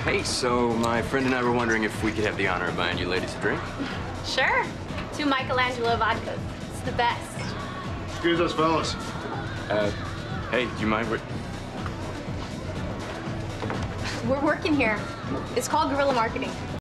Hey, so my friend and I were wondering if we could have the honor of buying you ladies a drink. Sure. 2 Michelangelo vodkas. It's the best. Excuse us, fellas. Hey, do you mind? We're working here. It's called guerrilla marketing.